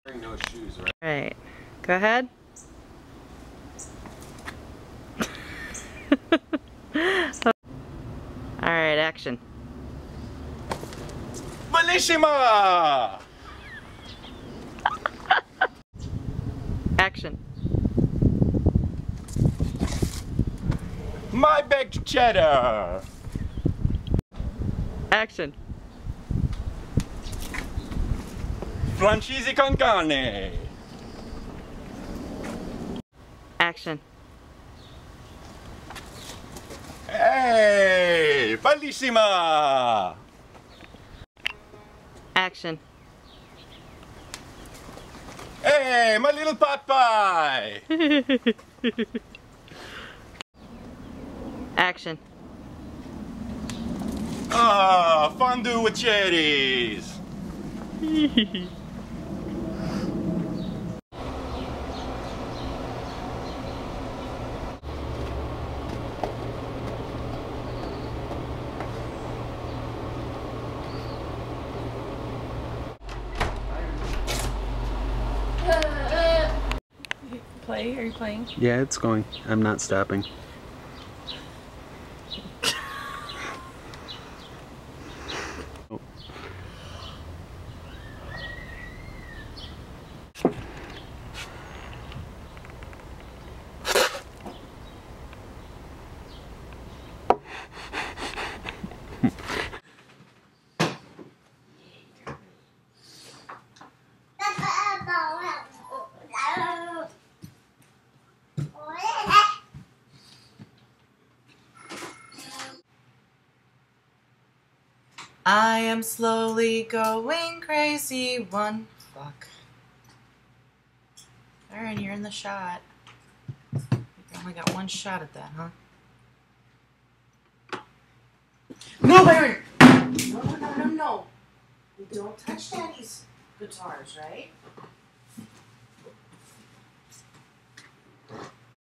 Wearing no shoes, right? Right. Go ahead. Alright, action. Bellissima! Action. My baked cheddar! Action. Francesi con carne! Action. Hey! Bellissima! Action. Hey, my little pot pie! Action. Ah, fondue with cherries! Play? Are you playing? Yeah, it's going. I'm not stopping. Oh. I am slowly going crazy. One fuck. Alright, you're in the shot. You only got one shot at that, huh? No, Byron! No. You don't touch Daddy's guitars, right?